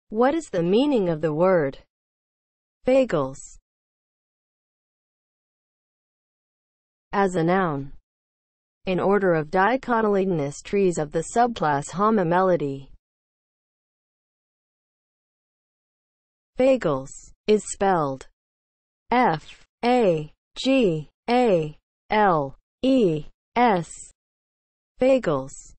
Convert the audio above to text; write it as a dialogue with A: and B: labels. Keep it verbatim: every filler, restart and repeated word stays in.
A: What is the meaning of the word FAGALES as a noun? An order of dicotyledonous trees of the subclass Hamamelidae. FAGALES is spelled F A G A L E S. FAGALES